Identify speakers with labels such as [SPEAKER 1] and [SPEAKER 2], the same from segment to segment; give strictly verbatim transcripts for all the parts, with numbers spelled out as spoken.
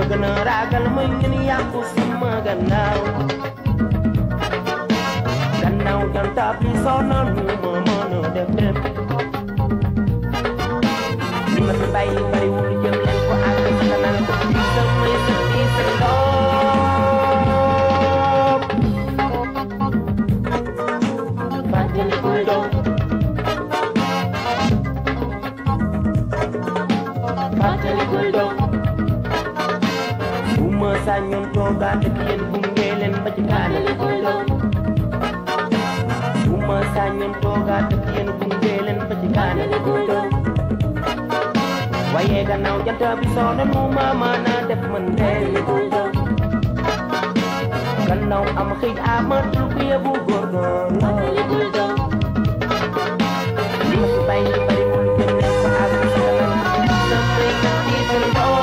[SPEAKER 1] gën a ragal mooy ngeen yàqu sama gannaaw gannaaw janta bi sonal nu ma mën a def def li ma fi bàyyi bariwul jëm leen ko àgg sa nal ko di samay sa di sa doom fàttali ko doom fàttali ko doom bu ma sañoon toogaat ak yéen gunge leen ba ci fàttali ko doom bu ma sañoon toogaat ak yéen gunge leen ba ci fàttali ko doom waaye gannaaw jant bi soo na nu ma mën a def man de gannaaw am xëy amatul ku yóbbu góor doon li ma fi bàyyi bari mu jëm leen ko àgg sa samay kat di seen doom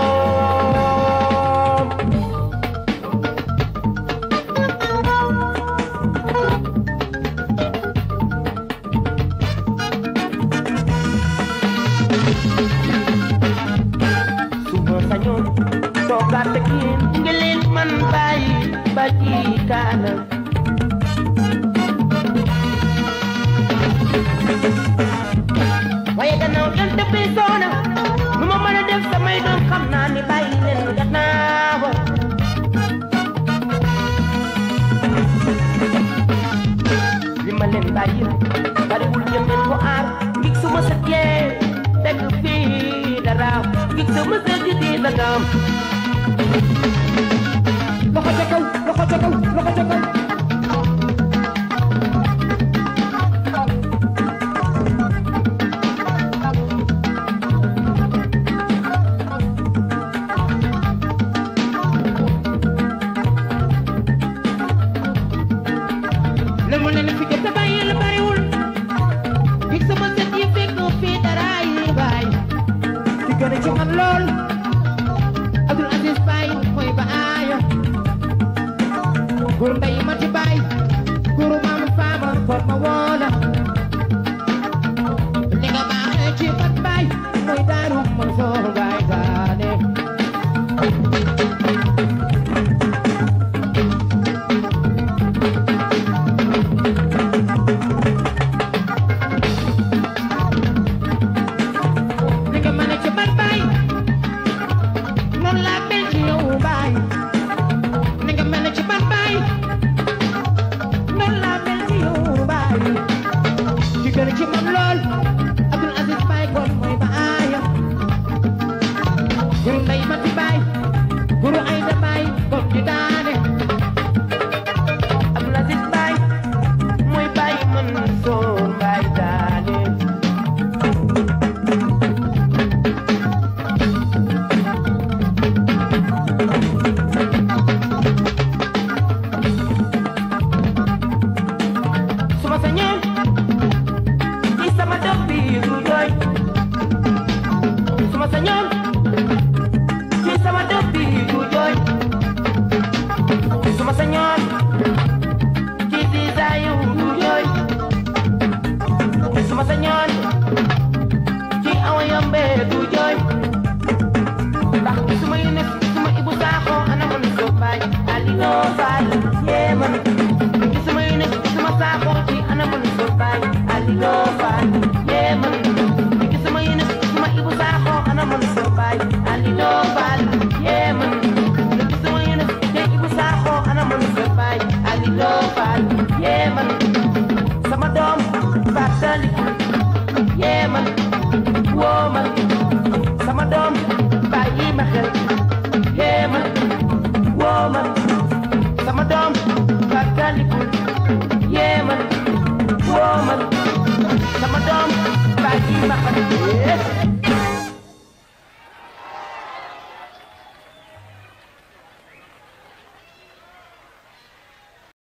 [SPEAKER 1] toogaat ak yéen nga leen man bàyyi ba ci kanam waaye gannaaw jant bi soona nu ma mën a def samay doom xam naa ni bàyyi leen gannaaw li ma leen bàyyi bariwul jëm leen ko aar ngig su ma sëggee fekk fii dara ngig su ma sëgg di sa ngam loxo ca kaw loxo ca kaw loxo ca kaw la mu leen fi jot a bàyyi la bariwul dig sama set yi fekk fii dara yi baay di gën a ci man lool Abdul Aziz Baye mooy ba aayo góor mbay